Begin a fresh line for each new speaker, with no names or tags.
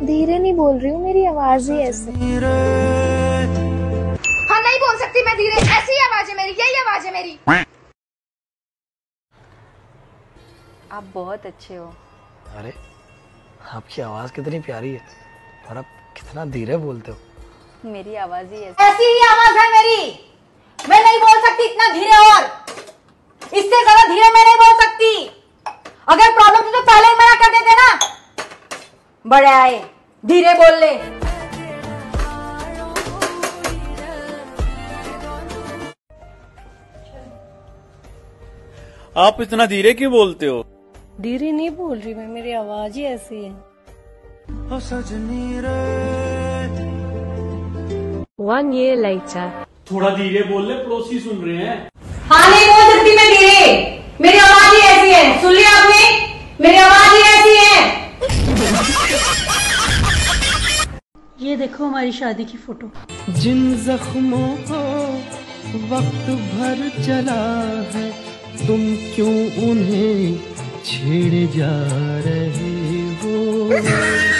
धीरे नहीं बोल रही हूँ, मेरी आवाज ही ऐसे।
हाँ नहीं बोल सकती मैं धीरे, ऐसी आवाज है मेरी, यही आवाज है मेरी।
आप बहुत अच्छे हो।
अरे आपकी आवाज कितनी प्यारी है और आप कितना धीरे बोलते हो।
मेरी आवाज ही
ऐसी ही आवाज है मेरी, मैं नहीं बोल सकती इतना धीरे, और इससे ज्यादा धीरे मैं नहीं बोल सकती। अगर प्रॉब्लम थी तो पहले ही मना कर देते ना। बड़े आए धीरे बोल ले।
आप इतना धीरे क्यों बोलते हो?
धीरे नहीं बोल रही मैं, मेरी आवाज ही ऐसी है। One year later.
थोड़ा धीरे बोल ले, पड़ोसी सुन रहे हैं।
हाँ नहीं बोल सकती मैं धीरे, मेरी आवाज ही ऐसी है। सुन लिया आपने, मेरी आवाज ही ऐसी है।
ये देखो हमारी शादी की फोटो।
जिन जख्मों को वक्त भर चला है, तुम क्यों उन्हें छेड़े जा रहे हो।